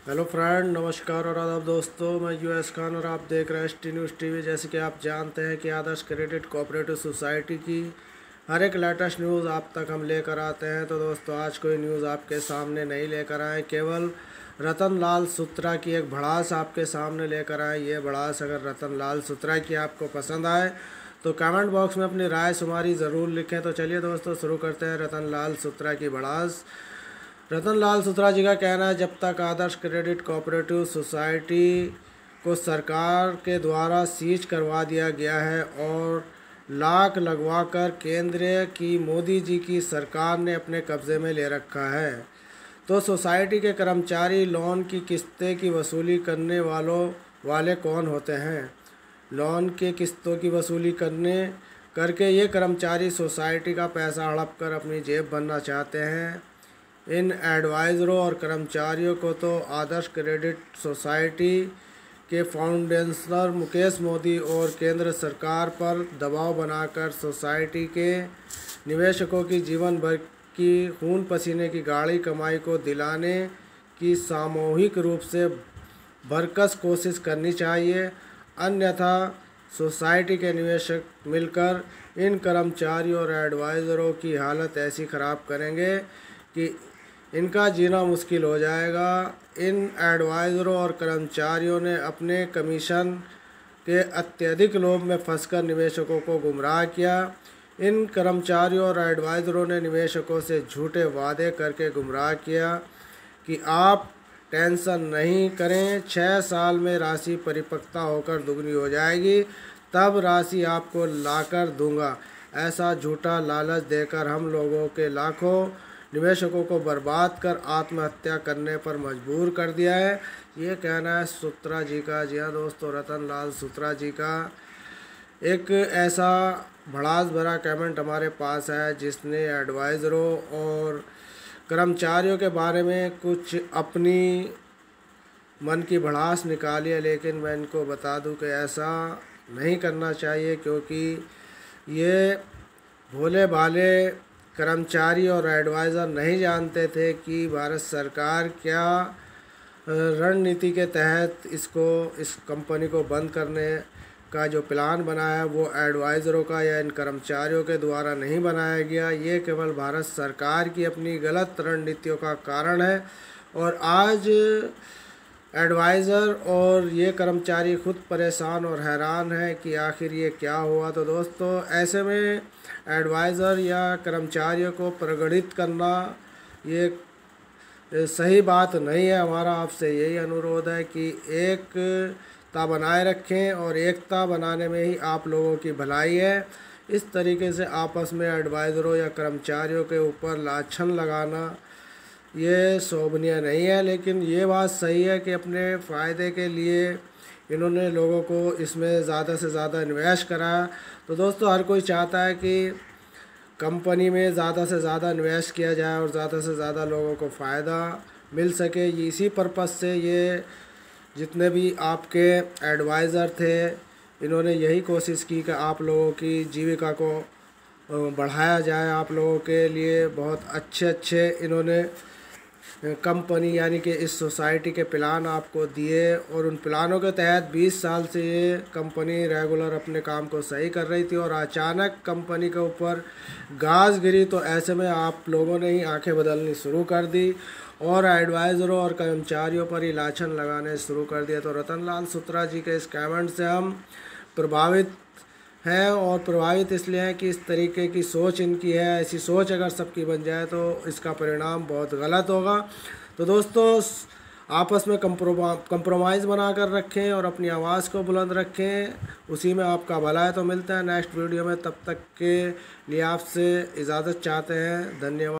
Hello friend, नमस्कार और आदाब दोस्तों। मैं यूएस खान और आप देख रहे हैं एस टी न्यूज़ टीवी। जैसे कि आप जानते हैं कि आदर्श क्रेडिट कोऑपरेटिव सोसाइटी की हर एक लेटेस्ट न्यूज़ आप तक हम लेकर आते हैं। तो दोस्तों, आज कोई न्यूज़ आपके सामने नहीं लेकर आए, केवल रतन लाल सुत्रा की एक भड़ास आपके सामने लेकर आए। ये भड़ास अगर रतन लाल सुत्रा की आपको पसंद आए तो कमेंट बॉक्स में अपनी राय शुमारी ज़रूर लिखें। तो चलिए दोस्तों, शुरू करते हैं रतन लाल सुत्रा की भड़ास। रतन लाल सुत्रा जी का कहना है, जब तक आदर्श क्रेडिट कोऑपरेटिव सोसाइटी को सरकार के द्वारा सीज करवा दिया गया है और लाख लगवाकर केंद्र की मोदी जी की सरकार ने अपने कब्ज़े में ले रखा है, तो सोसाइटी के कर्मचारी लोन की किस्तें की वसूली करने वाले कौन होते हैं। लोन के किस्तों की वसूली करके ये कर्मचारी सोसाइटी का पैसा हड़प कर अपनी जेब भरना चाहते हैं। इन एडवाइज़रों और कर्मचारियों को तो आदर्श क्रेडिट सोसाइटी के फाउंडेशनर मुकेश मोदी और केंद्र सरकार पर दबाव बनाकर सोसाइटी के निवेशकों की जीवन भर की खून पसीने की गाढ़ी कमाई को दिलाने की सामूहिक रूप से भरकस कोशिश करनी चाहिए। अन्यथा सोसाइटी के निवेशक मिलकर इन कर्मचारियों और एडवाइज़रों की हालत ऐसी ख़राब करेंगे कि इनका जीना मुश्किल हो जाएगा। इन एडवाइज़रों और कर्मचारियों ने अपने कमीशन के अत्यधिक लोभ में फंसकर निवेशकों को गुमराह किया। इन कर्मचारियों और एडवाइज़रों ने निवेशकों से झूठे वादे करके गुमराह किया कि आप टेंशन नहीं करें, 6 साल में राशि परिपक्वता होकर दुगनी हो जाएगी, तब राशि आपको लाकर दूंगा। ऐसा झूठा लालच देकर हम लोगों के लाखों निवेशकों को बर्बाद कर आत्महत्या करने पर मजबूर कर दिया है। ये कहना है सुत्रा जी का। जी हाँ दोस्तों, रतन लाल सुत्रा जी का एक ऐसा भड़ास भरा कमेंट हमारे पास है जिसने एडवाइज़रों और कर्मचारियों के बारे में कुछ अपनी मन की भड़ास निकाली है। लेकिन मैं इनको बता दूं कि ऐसा नहीं करना चाहिए, क्योंकि ये भोले भाले कर्मचारी और एडवाइज़र नहीं जानते थे कि भारत सरकार क्या रणनीति के तहत इस कंपनी को बंद करने का जो प्लान बनाया है वो एडवाइज़रों का या इन कर्मचारियों के द्वारा नहीं बनाया गया। ये केवल भारत सरकार की अपनी गलत रणनीतियों का कारण है और आज एडवाइज़र और ये कर्मचारी खुद परेशान और हैरान है कि आखिर ये क्या हुआ। तो दोस्तों, ऐसे में एडवाइज़र या कर्मचारियों को प्रगणित करना ये सही बात नहीं है। हमारा आपसे यही अनुरोध है कि एकता बनाए रखें और एकता बनाने में ही आप लोगों की भलाई है। इस तरीके से आपस में एडवाइज़रों या कर्मचारियों के ऊपर लाछन लगाना ये शोभनीय नहीं है। लेकिन ये बात सही है कि अपने फ़ायदे के लिए इन्होंने लोगों को इसमें ज़्यादा से ज़्यादा इन्वेस्ट करा। तो दोस्तों, हर कोई चाहता है कि कंपनी में ज़्यादा से ज़्यादा इन्वेस्ट किया जाए और ज़्यादा से ज़्यादा लोगों को फ़ायदा मिल सके। इसी पर्पज़ से ये जितने भी आपके एडवाइज़र थे, इन्होंने यही कोशिश की कि आप लोगों की जीविका को बढ़ाया जाए। आप लोगों के लिए बहुत अच्छे इन्होंने कंपनी यानी कि इस सोसाइटी के प्लान आपको दिए और उन प्लानों के तहत 20 साल से ये कंपनी रेगुलर अपने काम को सही कर रही थी और अचानक कंपनी के ऊपर गाज गिरी। तो ऐसे में आप लोगों ने ही आंखें बदलनी शुरू कर दी और एडवाइज़रों और कर्मचारियों पर ही लाछन लगाने शुरू कर दिया। तो रतन लाल सुत्रा जी के इस कमेंट से हम प्रभावित हैं और प्रभावित इसलिए हैं कि इस तरीके की सोच इनकी है। ऐसी सोच अगर सबकी बन जाए तो इसका परिणाम बहुत गलत होगा। तो दोस्तों, आपस में कंप्रोमाइज़ बना कर रखें और अपनी आवाज़ को बुलंद रखें, उसी में आपका भला है। तो मिलते हैं नेक्स्ट वीडियो में, तब तक के लिए आपसे इजाज़त चाहते हैं। धन्यवाद।